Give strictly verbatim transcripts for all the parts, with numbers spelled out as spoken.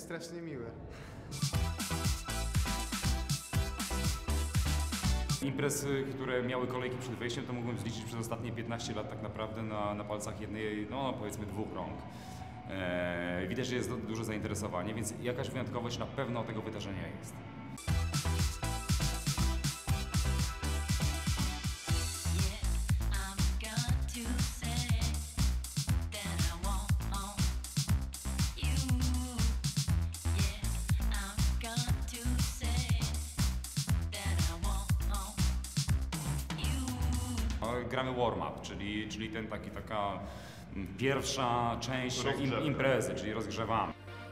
strasznie miły. Imprezy, które miały kolejki przed wejściem, to mógłbym zliczyć przez ostatnie piętnaście lat tak naprawdę na, na palcach jednej, no powiedzmy dwóch rąk. Eee, widać, że jest dużo zainteresowanie, więc jakaś wyjątkowość na pewno tego wydarzenia jest. Gramy warm-up, czyli, czyli ten taki, taka pierwsza część im, imprezy, czyli rozgrzewamy.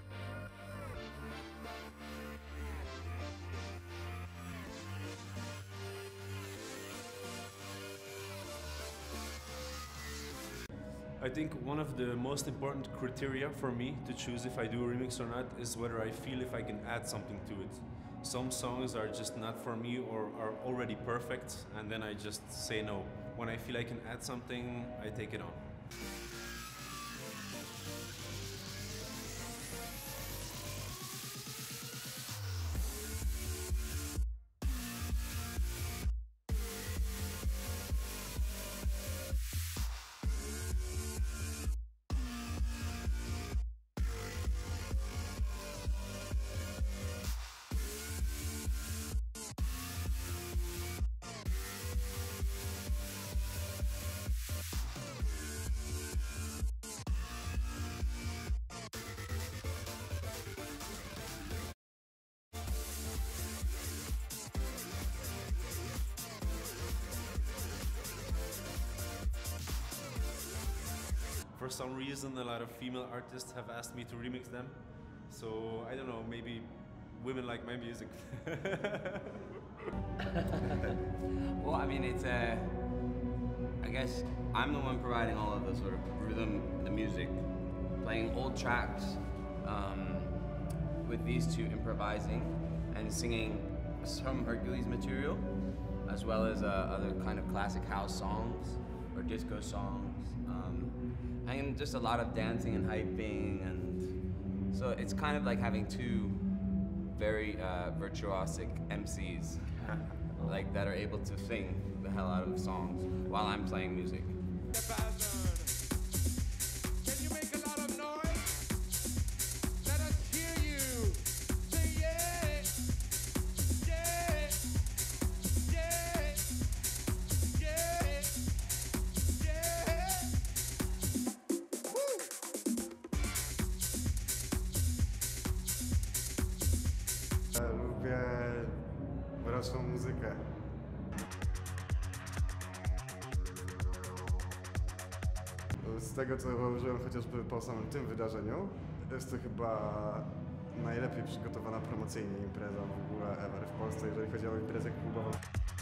I think one of the most important criteria for me to choose if I do a remix or not is whether I feel if I can add something to it. Some songs are just not for me or are already perfect, and then I just say no. When I feel I can add something, I take it on. For some reason, a lot of female artists have asked me to remix them. So, I don't know, maybe women like my music. Well, I mean, it's a... I guess I'm the one providing all of the sort of rhythm, the music, playing old tracks, um, with these two improvising and singing some Hercules material, as well as uh, other kind of classic house songs or disco songs. Um, and just a lot of dancing and hyping, and so it's kind of like having two very uh, virtuosic M Cs like that are able to sing the hell out of the songs while I'm playing music. Lubię mroczną muzykę. Z tego, co zauważyłem chociażby po samym tym wydarzeniu, jest to chyba najlepiej przygotowana promocyjnie impreza w ogóle ever w Polsce, jeżeli chodzi o imprezę klubową.